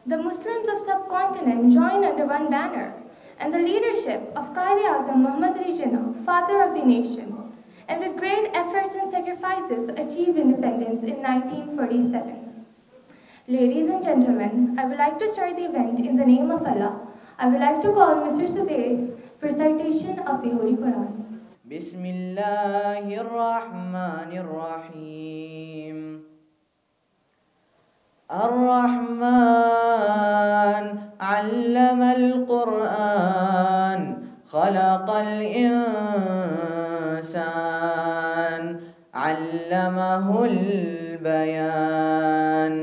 The Muslims of subcontinent join under one banner and the leadership of Quaid-e-Azam Muhammad Ali Jinnah, father of the nation, and with great efforts and sacrifices achieved independence in 1947. Ladies and gentlemen, I would like to start the event in the name of Allah. I would like to call Mr. Sudais for citation of the Holy Quran. Bismillahirrahmanirrahim. Ar-Rahman allama al-Quran khalaqa al-insan allamahu al-bayan.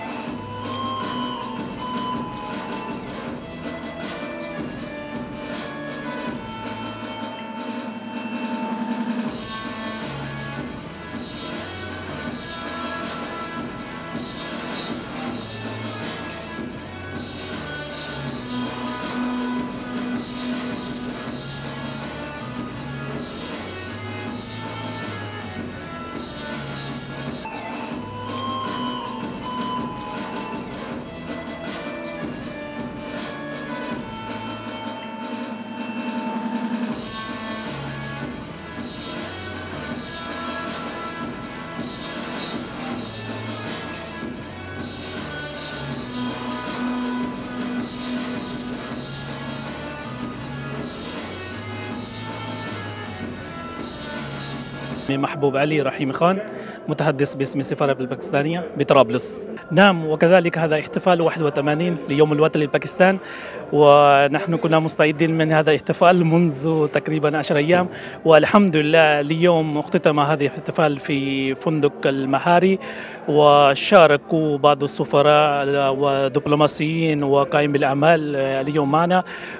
محبوب علي رحيمي خان، متحدث باسم السفارة الباكستانية بطرابلس. نعم، وكذلك هذا احتفال 81 ليوم الوطن لباكستان، ونحن كنا مستعدين من هذا الاحتفال منذ تقريبا 10 أيام، والحمد لله اليوم اختتم هذا الاحتفال في فندق المهاري، وشاركوا بعض السفراء ودبلوماسيين وقائم بالأعمال اليوم معنا،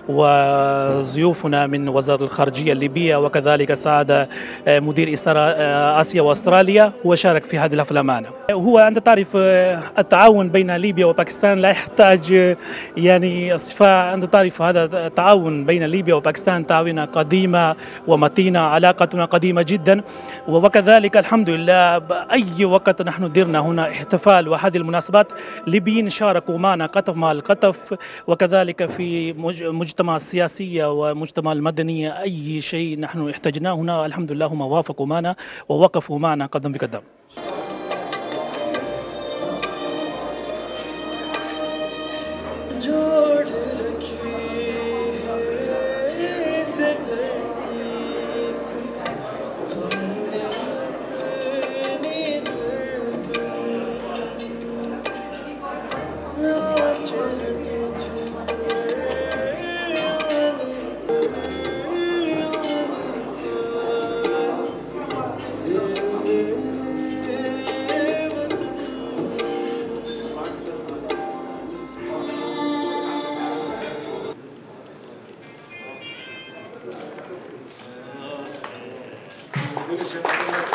وضيوفنا من وزارة الخارجية الليبية، وكذلك سعادة مدير إسارة آسيا وأستراليا وشارك في هذه الحفلة معنا. هو أنت تعرف التعاون بين ليبيا وباكستان لا يحتاج يعني صفاء. أنت تعرف هذا التعاون بين ليبيا وباكستان تعاون قديمة ومتينة، علاقتنا قديمة جدا، وكذلك الحمد لله بأي وقت نحن درنا هنا احتفال وهذه المناسبات ليبيين شاركوا معنا قطف مع القطف، وكذلك في مجتمع السياسية ومجتمع المدنية أي شيء نحن احتجناه هنا الحمد لله هم وافقوا معنا ووقفوا معنا قدم بقدم. Good job.